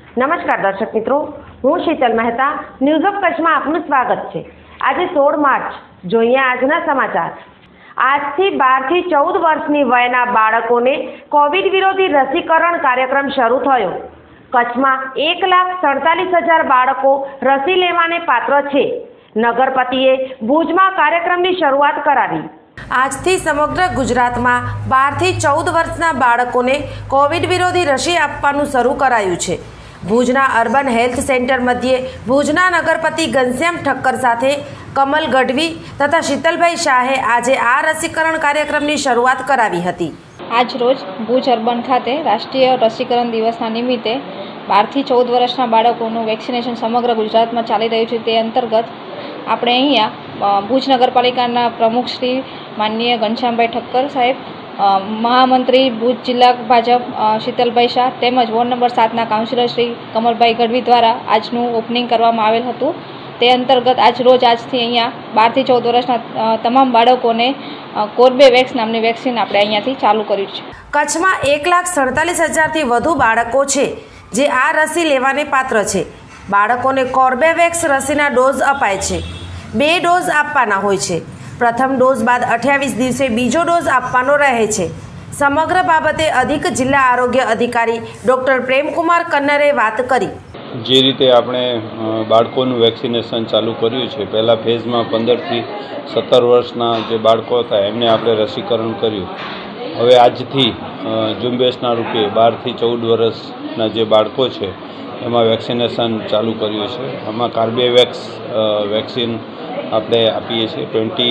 નમસ્કાર દર્શક મિત્રો, હું શીતલ મહેતા ન્યૂઝ ઓફ કચ્છમાં આપનું સ્વાગત છે। આજે 16 માર્ચ, જોઈએ આજના સમાચાર। આજથી 12 થી 14 વર્ષની વયના બાળકોને કોવિડ વિરોધી રસીકરણ કાર્યક્રમ શરૂ થયો। કચ્છમાં 1,47,000 બાળકો રસી લેવાને પાત્ર છે। નગરપતિએ ભુજમાં કાર્યક્રમની શરૂઆત કરાવી। આજથી સમગ્ર ગુજરાતમાં 12 થી 14 વર્ષના બાળકોને કોવિડ વિરોધી રસી આપવાનું શરૂ કરાયું છે। ભુજના અર્બન હેલ્થ સેન્ટર મધ્યે ભુજના નગરપતિ ઘનશ્યામ ઠક્કર સાથે કમલ ગઢવી તથા શીતલભાઈ શાહે આજે આ રસીકરણ કાર્યક્રમની શરૂઆત કરાવી હતી। આજ રોજ ભુજ અર્બન ખાતે રાષ્ટ્રીય રસીકરણ દિવસના નિમિત્તે 12 થી 14 વર્ષના બાળકોનું વેક્સિનેશન સમગ્ર ગુજરાતમાં ચાલી રહ્યું છે। તે અંતર્ગત આપણે અહીંયા ભુજ નગરપાલિકાના પ્રમુખ શ્રી માનનીય ઘનશ્યામભાઈ ઠક્કર સાહેબ, મહામંત્રી ભુજ જિલ્લા ભાજપ શીતલભાઈ શાહ તેમજ વોર્ડ નંબર 7ના કાઉન્સિલર શ્રી કમલભાઈ ગઢવી દ્વારા આજનું ઓપનિંગ કરવામાં આવેલ હતું। તે અંતર્ગત આજથી અહીંયા 12 થી 14 વર્ષના તમામ બાળકોને કોર્બેવેક્સ નામની વેક્સિન આપણે અહીંયાથી ચાલુ કર્યું છે। કચ્છમાં 1,47,000થી વધુ બાળકો છે જે આ રસી લેવાને પાત્ર છે। બાળકોને કોર્બેવેક્સ રસીના ડોઝ અપાય છે। 2 ડોઝ આપવાના હોય છે। પ્રથમ ડોઝ બાદ 28 દિવસે બીજો ડોઝ આપવાનો રહે છે। સમગ્ર બાબતે અધિક જિલ્લા આરોગ્ય અધિકારી ડોક્ટર પ્રેમકુમાર કન્નરે વાત કરી। જે રીતે આપણે બાળકોનું વેક્સિનેશન ચાલુ કર્યું છે, પહેલા ફેઝમાં 15 થી 17 વર્ષના જે બાળકો હતા એમને આપણે રસીકરણ કર્યું। હવે આજથી ઝુંબેશના રૂપે 12 થી 14 વર્ષના જે બાળકો છે એમાં વેક્સિનેશન ચાલુ કર્યું છે। આમાં કાર્બેવેક્સ વેક્સિન આપણે આપીએ છીએ।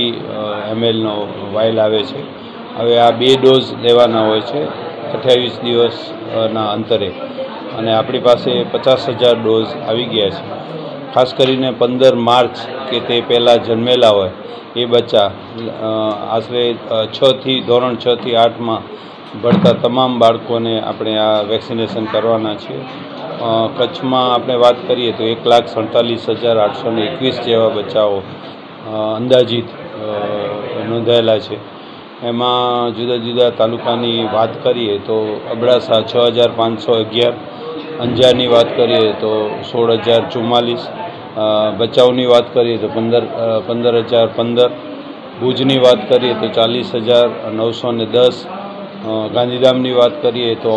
20 mlનો વાયલ આવે છે। હવે આ 2 ડોઝ લેવાના હોય છે 28 દિવસના અંતરે, અને આપણી પાસે 50,000 ડોઝ આવી ગયા છે। ખાસ કરીને 15 માર્ચ કે તે પહેલાં જન્મેલા હોય એ બચ્ચા આશરે ધોરણ 6 થી 8માં ભણતા તમામ બાળકોને આપણે આ વેક્સિનેશન કરવાના છે। કચ્છમાં આપણે વાત કરીએ તો 1,47,821 જેવા બચ્ચાઓ અંદાજિત નોંધાયેલા છે। એમાં જુદા જુદા તાલુકાની વાત કરીએ તો અબડાસા 6,511, અંજારની વાત કરીએ તો 16,044, ભચાઉની વાત કરીએ તો 15,015, ભુજની વાત કરીએ તો 40,910, ગાંધીધામની વાત કરીએ તો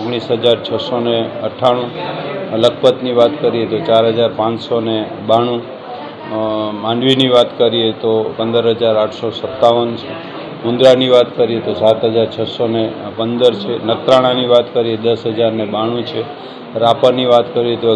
19,698, લખપતની વાત કરીએ તો 4,592, માંડવીની વાત કરીએ તો 15,857 છે, મુન્દ્રાની વાત કરીએ તો 7,615 છે, નખત્રાણાની વાત કરીએ 10,092 છે, રાપરની વાત કરીએ તો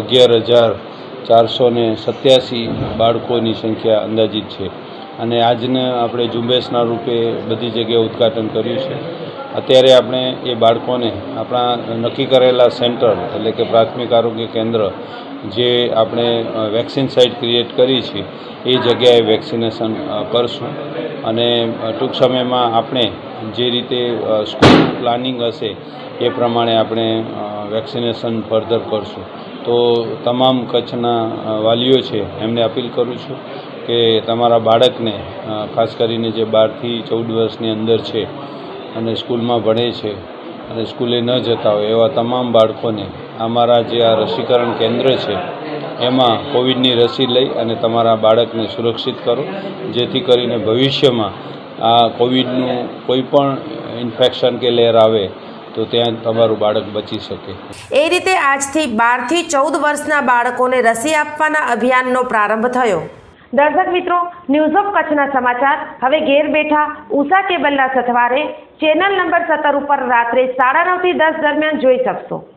11,487 બાળકોની સંખ્યા અંદાજિત છે। અને આજને આપણે ઝુંબેશના રૂપે બધી જગ્યાએ ઉદ્ઘાટન કર્યું છે। અત્યારે આપણે એ બાળકોને આપણા નક્કી કરેલા સેન્ટર એટલે કે પ્રાથમિક આરોગ્ય કેન્દ્ર જે આપણે વેક્સિન સાઇટ ક્રિએટ કરી છે એ જગ્યાએ વેક્સિનેશન કરશું। અને ટૂંક સમયમાં આપણે જે રીતે સ્કૂલ પ્લાનિંગ હશે એ પ્રમાણે આપણે વેક્સિનેશન ફર્ધર કરશું। તો તમામ કચ્છના વાલીઓ છે એમને અપીલ કરું છું કે તમારા બાળકને ખાસ કરીને જે 12 થી 14 વર્ષની અંદર છે અને સ્કૂલમાં ભણે છે અને સ્કૂલે ન જતા હોય એવા તમામ બાળકોને અમારા જે આ રસીકરણ કેન્દ્ર છે એમાં કોવિડની રસી લઈ અને તમારા બાળકને સુરક્ષિત કરો, જેથી કરીને ભવિષ્યમાં આ કોવિડનું કોઈ પણ ઇન્ફેક્શન કે લહેર આવે તો ત્યાં તમારું બાળક બચી શકે। એ રીતે આજથી 12 થી 14 વર્ષના બાળકોને રસી આપવાના અભિયાનનો પ્રારંભ થયો। દર્શક મિત્રો, ન્યૂઝ ઓફ કચ્છના સમાચાર હવે ઘેર બેઠા ઉષા કેબલના સથવારે ચેનલ નંબર 17 ઉપર રાત્રે 9:30 થી 10 દરમિયાન જોઈ શકશો।